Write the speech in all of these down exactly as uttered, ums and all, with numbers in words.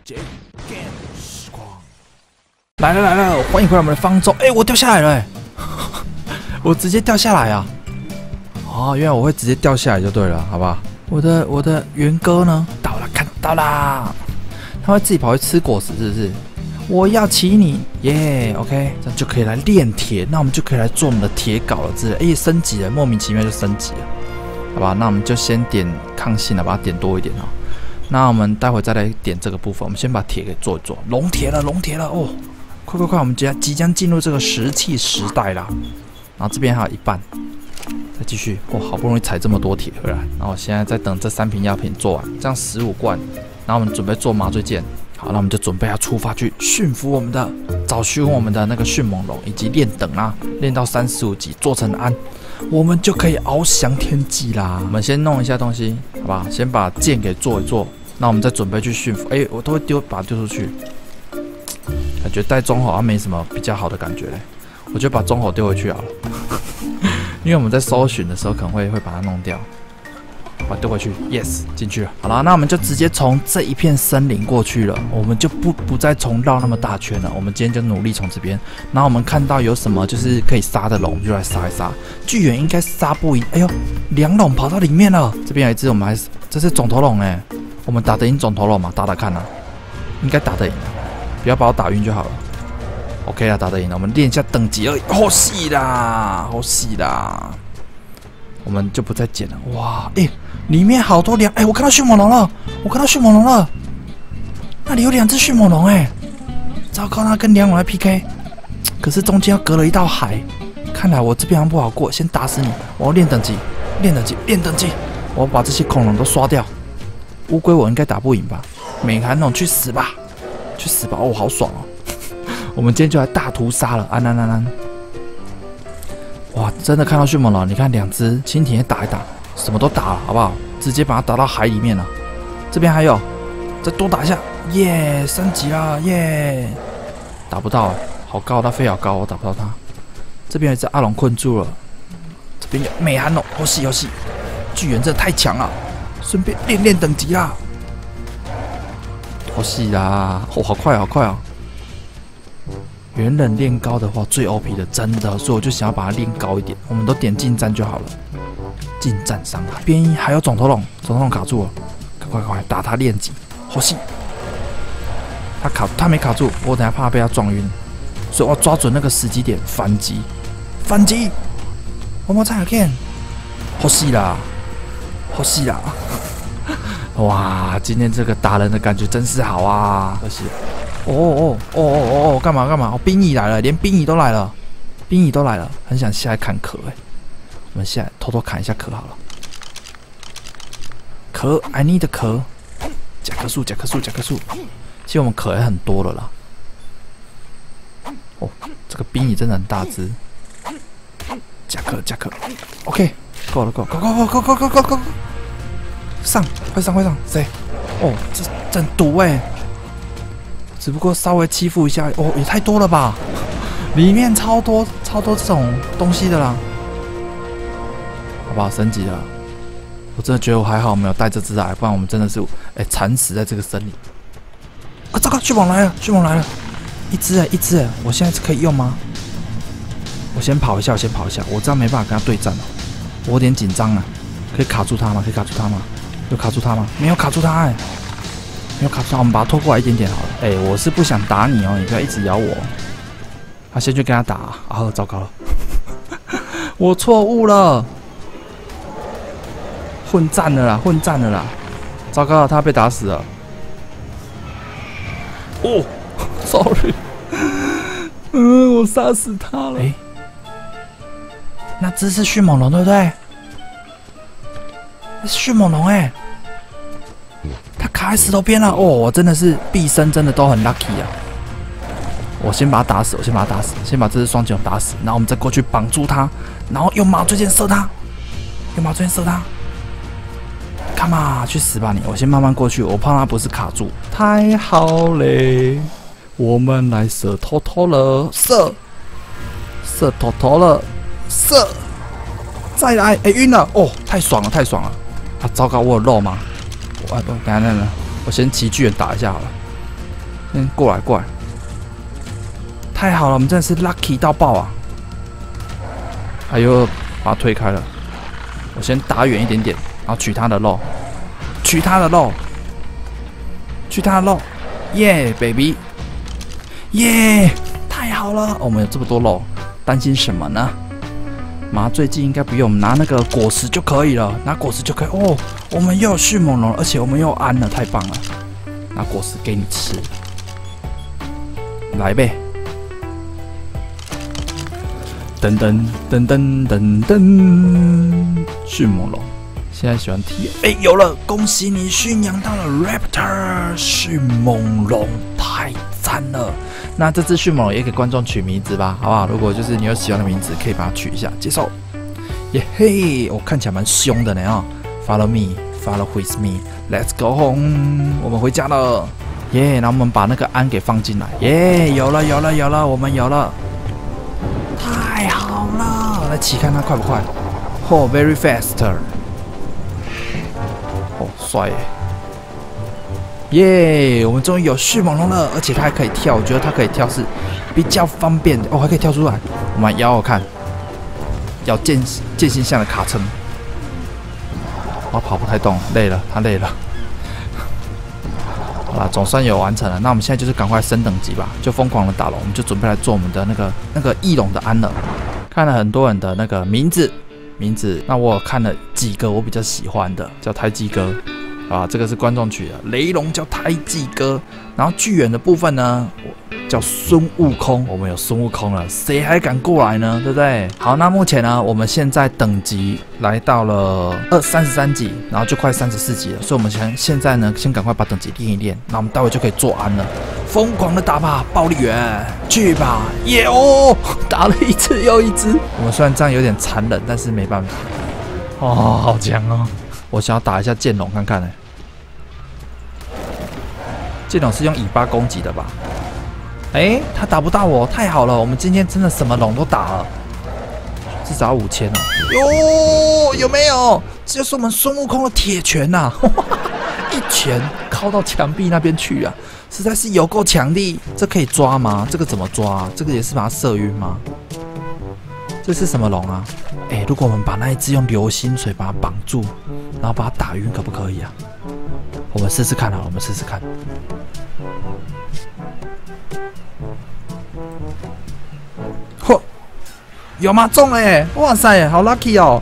J Game 时光来了来了，欢迎回来我们的方舟。哎、欸，我掉下来了、欸，我直接掉下来啊！哦，原来我会直接掉下来就对了，好不好？我的我的元哥呢？到了，看到啦！他会自己跑去吃果实，是不是？我要骑你，耶、yeah, ！OK， 这样就可以来炼铁，那我们就可以来做我们的铁镐了之类。哎、欸，升级了，莫名其妙就升级了，好吧？那我们就先点抗性了，把它点多一点哦。那我们待会再来点这个部分，我们先把铁给做一做，龙铁了，龙铁了哦！快快快，我们即即将进入这个石器时代啦。然后这边还有一半，再继续，哇、哦，好不容易采这么多铁回来，然后我现在在等这三瓶药品做完，这样十五罐，然后我们准备做麻醉剑。好，那我们就准备要出发去驯服我们的，找寻我们的那个迅猛龙，以及练等啊，练到三十五级做成鞍，我们就可以翱翔天际啦。我们先弄一下东西，好吧？先把剑给做一做，那我们再准备去驯服。哎、欸，我都会丢，把它丢出去。感觉带中吼好像没什么比较好的感觉嘞，我就把中吼丢回去好了，因为我们在搜寻的时候可能会会把它弄掉。把它丢回去 ，yes， 进去了。好了，那我们就直接从这一片森林过去了，我们就不不再重绕那么大圈了。我们今天就努力从这边，然后我们看到有什么就是可以杀的龙，就来杀一杀。巨猿应该杀不赢，哎呦，梁龙跑到里面了。这边有一只，我们还是这是肿头龙哎，我们打得赢肿头龙吗？打打看啊，应该打得赢，不要把我打晕就好了。OK 啦，打得赢了，我们练一下等级而已。好细啦，好细啦。我们就不再捡了。哇，哎、欸，里面好多两，哎、欸，我看到迅猛龙了，我看到迅猛龙了，那里有两只迅猛龙，哎，糟糕，那跟梁龙来 P K， 可是中间要隔了一道海，看来我这边好像不好过，先打死你，我要练等级，练等级，练等级，我要把这些恐龙都刷掉。乌龟我应该打不赢吧？美寒龙去死吧，去死吧！哦，好爽哦！我们今天就来大屠杀了，安安安安。哇，真的看到迅猛龙，你看两只蜻蜓也打一打，什么都打了，好不好？直接把它打到海里面了。这边还有，再多打一下，耶，升级了，耶！打不到，好高，它飞好高，我打不到它。这边有一只阿龙困住了，这边有美寒龙，好细好细，巨猿真的太强了，顺便练练等级啦。好细啦，哦，好快好快哦！元冷练高的话，最 O P 的，真的，所以我就想要把它练高一点。我们都点近战就好了，近战伤害。边一还有肿头龙，肿头龙卡住了，快快快打他练级，好细！他卡，他没卡住，我等下怕被他撞晕，所以我要抓准那个时机点反击，反击！我们再 again， 好细啦，好细啦！哇，今天这个打人的感觉真是好啊，可惜。哦哦哦哦哦哦！干嘛干嘛？哦，兵蚁来了，连兵蚁都来了，兵蚁都来了，很想下来砍壳哎。我们下来偷偷砍一下壳好了。壳 ，I need 壳，甲壳树，甲壳树，甲壳树。其实我们壳也很多了啦。哦，这个兵蚁真的很大只。甲壳，甲壳 ，OK， 够了，够了，够够够够够够够！上，快上，快上！谁？哦，这真毒哎！只不过稍微欺负一下，哦，也太多了吧！里面超多超多这种东西的啦，好不好？升级了，我真的觉得我还好没有带这只来，不然我们真的是哎惨死在这个森林。啊，糟糕，迅猛来了，迅猛来了，一只哎，一只哎，我现在可以用吗？我先跑一下，我先跑一下，我这样没办法跟他对战了，我有点紧张啊。可以卡住他吗？可以卡住他吗？有卡住他吗？没有卡住他哎。没有卡住，我们把它拖过来一点点好了。哎、欸，我是不想打你哦，你不要一直咬我。他、啊、先去跟他打啊！啊，糟糕了，我错误了，混战了啦，混战了啦！糟糕了，他被打死了。哦 ，sorry， 嗯，我杀死他了。哎、欸，那只是迅猛龙对不对？那是迅猛龙哎。他卡在石头边了哦！我真的是毕生真的都很 lucky 啊！我先把他打死，我先把他打死，先把这只双剑龙打死，然后我们再过去绑住他，然后用麻醉剑射他，用麻醉剑射他。干嘛？去死吧你！我先慢慢过去，我怕他不是卡住。太好嘞！我们来射头头了，射，射头头了，射，再来！哎，晕了哦！太爽了，太爽了！啊，糟糕，我有肉吗？我等下等下，我先骑巨人打一下好了。 嗯，过来过来，太好了，我们真的是 lucky 到爆啊！哎呦，把它推开了。我先打远一点点，然后取他的肉，取他的肉，取他的肉，耶、yeah, ，baby， 耶、yeah ，太好了！哦，我们有这么多肉，担心什么呢？麻醉剂应该不用，我们拿那个果实就可以了，拿果实就可以。哦，我们又有迅猛龙，而且我们又有安了，太棒了！拿果实给你吃，来呗！噔噔噔噔噔噔，迅猛龙，现在喜欢踢。哎，有了！恭喜你驯养到了 Raptor 迅猛龙，太赞了！那这只迅猛龙也给观众取名字吧，好不好？如果就是你有喜欢的名字，可以把它取一下，接受。耶嘿，我看起来蛮凶的呢啊、哦、！Follow me, follow with me, let's go home。我们回家了，耶！然后我们把那个鞍给放进来，耶！有了，有了，有了，我们有了，太好了！来骑看它快不快？哦 ，very faster。哦，帅耶！耶！ Yeah, 我们终于有迅猛龙了，而且它还可以跳，我觉得它可以跳是比较方便的哦，还可以跳出来。我们摇摇看，咬剑剑心像的卡称，我跑不太动，累了，它累了。好啦，总算有完成了。那我们现在就是赶快升等级吧，就疯狂的打龙，我们就准备来做我们的那个那个翼龙的鞍了。看了很多人的那个名字，名字，那我有看了几个我比较喜欢的，叫胎记哥。啊，这个是观众取的，雷龙叫胎记哥，然后巨猿的部分呢，叫孙悟空。我们有孙悟空了，谁还敢过来呢？对不对？好，那目前呢，我们现在等级来到了二三十三级，然后就快三十四级了，所以我们现现在呢，先赶快把等级练一练，那我们待会就可以做鞍了。疯狂的打吧，暴力猿，去吧！耶哦，打了一次又一只。我们虽然这样有点残忍，但是没办法。哦，好强哦！我想要打一下剑龙看看呢、欸。剑龙是用尾巴攻击的吧？哎、欸，他打不到我，太好了！我们今天真的什么龙都打了，至少五千哦。哟，有没有？这就是我们孙悟空的铁拳呐、啊！一拳敲到墙壁那边去啊，实在是有够强力。这可以抓吗？这个怎么抓、啊？这个也是把它射晕吗？这是什么龙啊？哎、欸，如果我们把那一只用流星锤把它绑住，然后把它打晕，可不可以啊？我们试试看好了，我们试试看。嚯，有吗？中了耶！哇塞，好 lucky 哦！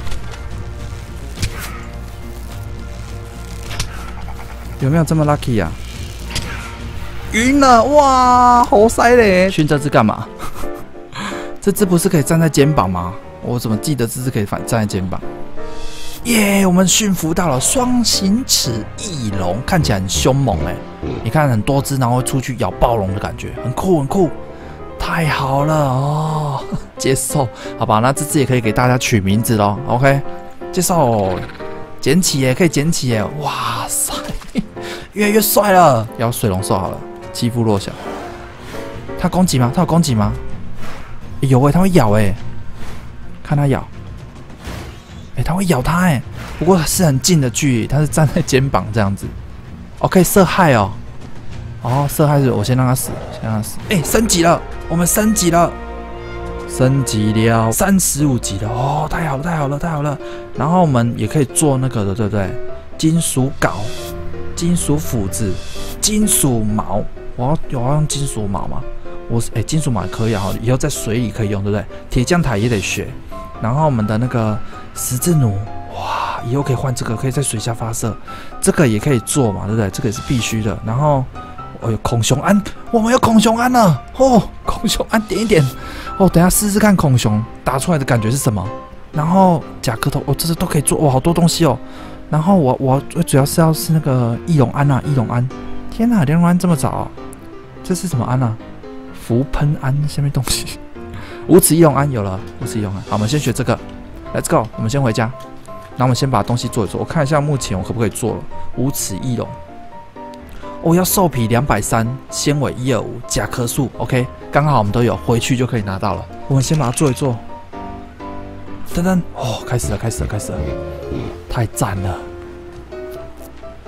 有没有这么 lucky 啊？晕了！哇，好塞嘞！训这只干嘛？这只不是可以站在肩膀吗？我怎么记得这只可以反站在肩膀？耶、yeah, ！我们驯服到了双形齿翼龙，看起来很凶猛哎！你看很多只，然后会出去咬暴龙的感觉，很酷很酷，太好了哦！接受，好吧，那这只也可以给大家取名字咯 OK， 接受，捡起耶，可以捡起耶！哇塞，越来越帅了！要水龙兽好了，欺负弱小。它攻击吗？它有攻击吗？欸、有哎、欸，它会咬哎、欸，看它咬。哎、欸，它会咬它哎、欸，不过是很近的距离，它是站在肩膀这样子。哦，可以射害哦。哦，射害是我先让它死，先让它死。哎、欸，升级了，我们升级了，升级了，三十五级了。哦，太好了，太好了，太好了。然后我们也可以做那个的，对不对？金属镐、金属斧子、金属矛。我要我要用金属矛吗？我哎、欸，金属矛也可以啊，以后在水里可以用，对不对？铁匠台也得学。然后我们的那个十字弩，哇，以后可以换这个，可以在水下发射，这个也可以做嘛，对不对？这个也是必须的。然后，哦，有孔熊鞍，我们有孔熊鞍了，哦，孔熊鞍点一点，哦，等一下试试看孔熊打出来的感觉是什么。然后甲壳头，哦，这些都可以做，哇，好多东西哦。然后我我我主要是要是那个翼龙鞍啊，翼龙鞍，天哪，翼龙鞍这么早、啊，这是什么鞍啊？浮喷鞍下面东西。无齿翼龙鞍有了，无齿翼龙鞍。好，我们先学这个 ，Let's go。我们先回家，然后我们先把东西做一做。我看一下目前我可不可以做了。无齿翼龙，哦，要兽皮两百三，纤维一二五，甲壳素 ，OK， 刚好我们都有，回去就可以拿到了。我们先把它做一做。噔噔，哦，开始了，开始了，开始了，太赞了！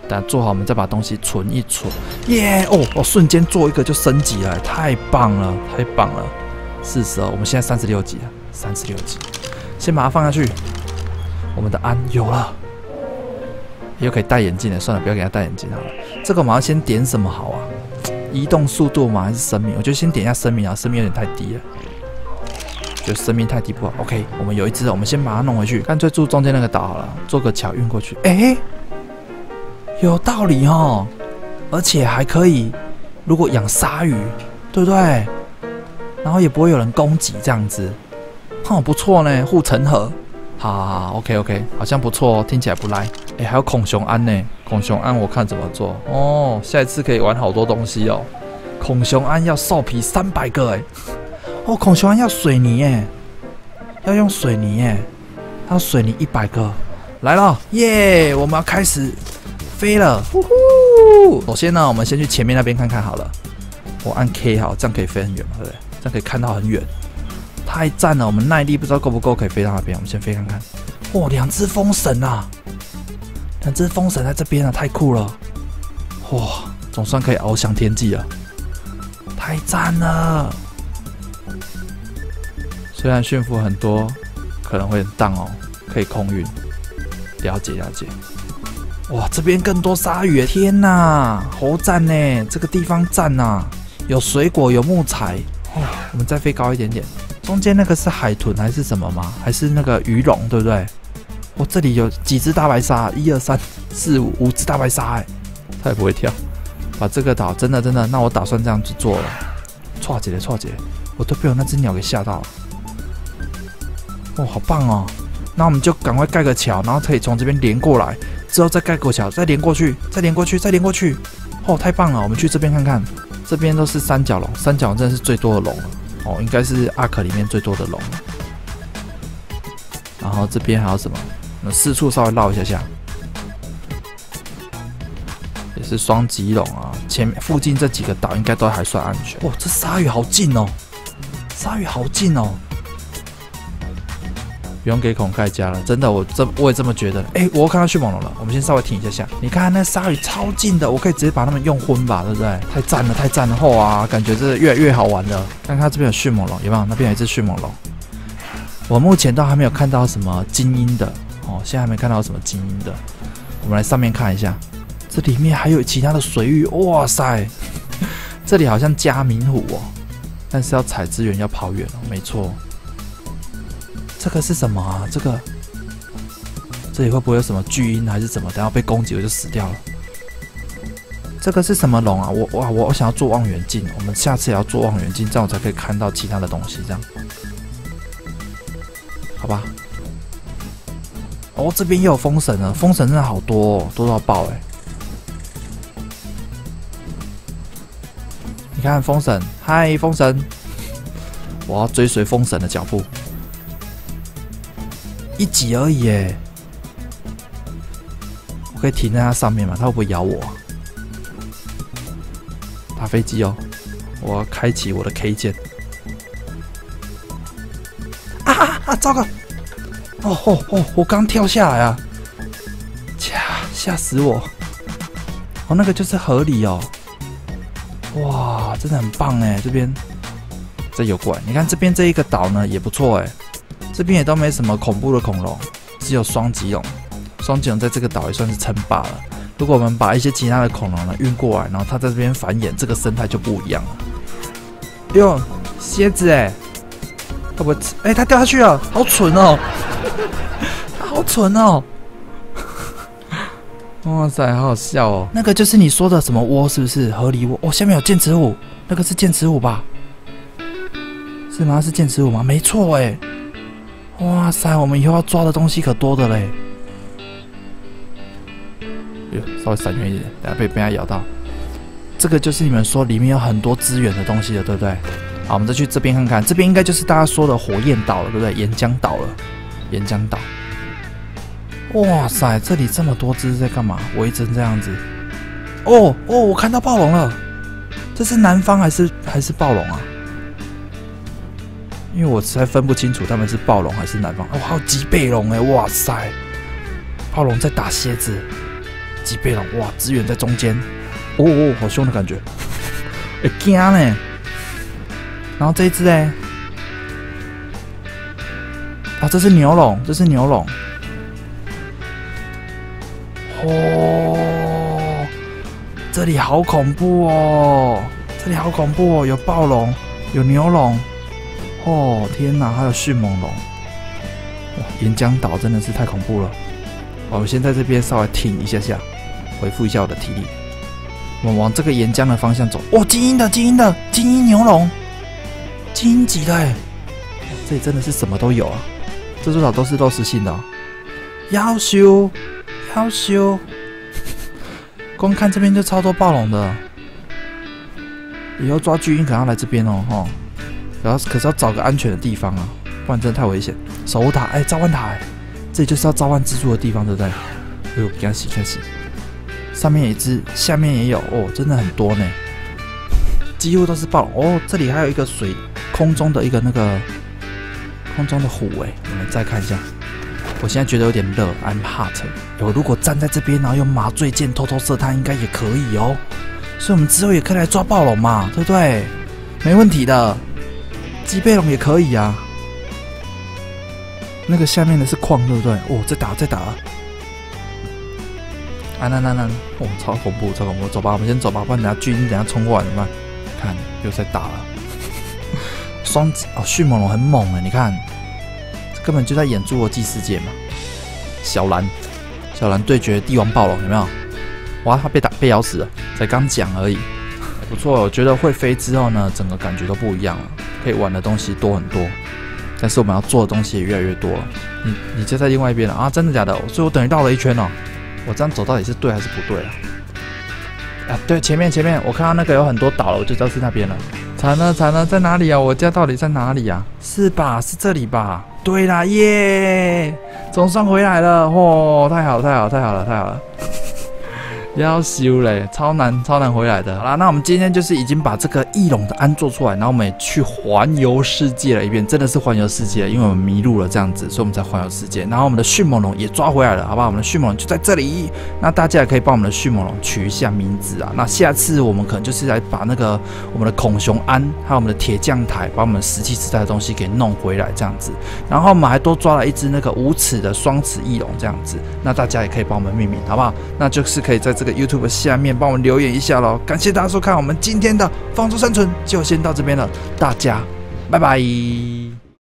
等下做好，我们再把东西存一存。耶、yeah! 哦，我瞬间做一个就升级了，太棒了，太棒了！四十二，我们现在三十六级了，三十六级，先把它放下去。我们的鞍有了，又可以戴眼镜了。算了，不要给他戴眼镜好了。这个我们要先点什么好啊？移动速度吗？还是生命？我觉得先点一下生命啊，生命有点太低了。觉得生命太低不好。OK， 我们有一只，我们先把它弄回去。干脆住中间那个岛好了，做个桥运过去。哎、欸，有道理哦，而且还可以，如果养鲨鱼，对不对？然后也不会有人攻击这样子，哼，不错呢，护城河。好好好 ，OK OK， 好像不错哦，听起来不赖。哎、欸，还有孔熊鞍呢，孔熊鞍我看怎么做哦。下一次可以玩好多东西哦。孔熊鞍要兽皮三百个哎。哦，孔熊鞍要水泥耶，要用水泥耶，要水泥一百个，来了，耶！我们要开始飞了，呼呼！首先呢，我们先去前面那边看看好了。我按 K 好，这样可以飞很远嘛，对不对？这样可以看到很远，太赞了！我们耐力不知道够不够，可以飞到那边。我们先飞看看。哇，两只风神啊，两只风神在这边啊，太酷了！哇，总算可以翱翔天际了，太赞了！虽然驯服很多，可能会很荡哦，可以空运。了解了解。哇，这边更多鲨鱼！天哪，好赞呢！这个地方赞呐，有水果，有木材。哦，我们再飞高一点点。中间那个是海豚还是什么吗？还是那个鱼龙，对不对？哦，这里有几只大白鲨，一二三四五五只大白鲨，哎，它也不会跳。把这个岛，真的真的，那我打算这样子做了。错姐的错姐，我都被我那只鸟给吓到了。哦，好棒哦！那我们就赶快盖个桥，然后可以从这边连过来，之后再盖个桥，再连过去，再连过去，再连过去。哦，太棒了！我们去这边看看，这边都是三角龙，三角龙真的是最多的龙了。哦，应该是阿克里面最多的龙了。然后这边还有什么？我四处稍微绕一下下，也是双棘龙啊。前面附近这几个岛应该都还算安全。哇，这鲨鱼好近哦，鲨鱼好近哦。不用给孔盖加了，真的，我这我也这么觉得。哎、欸，我又看到迅猛龙了，我们先稍微停一下下。你看那鲨鱼超近的，我可以直接把它们用昏吧，对不对？太赞了，太赞了！后啊，感觉这越来越好玩了。看看这边有迅猛龙，有没有？那边有一只迅猛龙。我目前都还没有看到什么精英的哦，现在还没看到什么精英的。我们来上面看一下，这里面还有其他的水域，哇塞！这里好像嘉明湖哦，但是要采资源要跑远哦，没错。这个是什么啊？这个这里会不会有什么巨鹰还是什么？等下被攻击我就死掉了。这个是什么龙啊？我哇，我我想要做望远镜，我们下次也要做望远镜，这样我才可以看到其他的东西。这样，好吧？哦，这边也有风神了，风神真的好多哦，多到爆哎！你看风神，嗨，风神，我要追随风神的脚步。一级而已耶，我可以停在它上面吗？它会不会咬我、啊？打飞机哦！我要开启我的 K 键。啊啊啊！糟糕！哦哦哦！我刚跳下来啊！掐，吓死我！哦，那个就是河里哦。哇，真的很棒哎！这边这有过来，你看这边这一个岛呢也不错哎。这边也都没什么恐怖的恐龙，只有双棘龙。双棘龙在这个岛也算是称霸了。如果我们把一些其他的恐龙呢运过来，然后它在这边繁衍，这个生态就不一样了。哟，蝎子哎，会不会吃？哎，它掉下去了，好蠢哦！它好蠢哦！哇塞，好好笑哦！那个就是你说的什么窝，是不是河狸窝？哦，下面有剑齿虎，那个是剑齿虎吧？是吗？是剑齿虎吗？没错哎。哇塞，我们以后要抓的东西可多的嘞！哟，稍微闪远一点，等下被被它咬到。这个就是你们说里面有很多资源的东西了，对不对？好，我们再去这边看看，这边应该就是大家说的火焰岛了，对不对？岩浆岛了，岩浆岛。哇塞，这里这么多只在干嘛？围成这样子。哦哦，我看到暴龙了，这是南方还是还是暴龙啊？因为我实在分不清楚他们是暴龙还是南方。哦，还有棘背龙哎，哇塞！暴龙在打蝎子， 脊背龙，哇，资源在中间，哦哦，好凶的感觉，会惊呢。然后这一只呢？啊，这是牛龙，这是牛龙。哦，这里好恐怖哦，这里好恐怖哦，有暴龙，有牛龙。哦，天哪，还有迅猛龙。哇，岩浆岛真的是太恐怖了。我先在这边稍微停一下下，恢复一下我的体力。我们往这个岩浆的方向走。哦，精英的，精英的，精英牛龙，精英级的哎！这里真的是什么都有啊。这座岛都是肉食性的、哦，夭寿，夭寿。光看这边就超多暴龙的，以后抓巨鹰可能要来这边哦，吼。然后可是要找个安全的地方啊，不然真的太危险。守护塔，哎、欸，召唤塔、欸，这里就是要召唤蜘蛛的地方，对不对？哎呦，给它洗开始，上面有一只，下面也有，哦，真的很多呢，几乎都是暴龙。哦，这里还有一个水空中的一个那个。空中的虎哎，你们再看一下，我现在觉得有点热 ，I'm hot。我如果站在这边，然后用麻醉箭偷偷射它，应该也可以哦。所以我们之后也可以来抓暴龙嘛，对不对？没问题的，脊背龙也可以啊。那个下面的是矿，对不对？哦，在打，在打。啊，那那那，哦，超恐怖，超恐怖！走吧，我们先走吧，不然等下巨鹰等下冲过来怎么办？看，又在打了。双哦，迅猛龙很猛哎，你看，根本就在演侏罗纪世界嘛。小蓝，小蓝对决帝王暴龙有没有？哇，他被打被咬死了，才刚讲而已。不错，我觉得会飞之后呢，整个感觉都不一样了，可以玩的东西多很多，但是我们要做的东西也越来越多了。你你就在另外一边了啊？真的假的？所以我等于绕了一圈哦。我这样走到底是对还是不对啊？啊，对，前面前面，我看到那个有很多岛了，我就知道是那边了。惨了惨了，在哪里啊？我家到底在哪里啊？是吧？是这里吧？对啦，耶！总算回来了，哦，太好了太好了太好了太好了！要修嘞，超难超难回来的。好啦，那我们今天就是已经把这个翼龙的鞍做出来，然后我们也去环游世界了一遍，真的是环游世界，因为我们迷路了这样子，所以我们才环游世界。然后我们的迅猛龙也抓回来了，好不好？我们的迅猛龙就在这里。那大家也可以帮我们的迅猛龙取一下名字啊。那下次我们可能就是来把那个我们的孔熊鞍，还有我们的铁匠台，把我们石器时代的东西给弄回来这样子。然后我们还多抓了一只那个无齿的双齿翼龙这样子。那大家也可以帮我们命名，好不好？那就是可以在这个 YouTube 下面帮我们留言一下咯。感谢大家收看我们今天的方舟生存，就先到这边了，大家拜拜。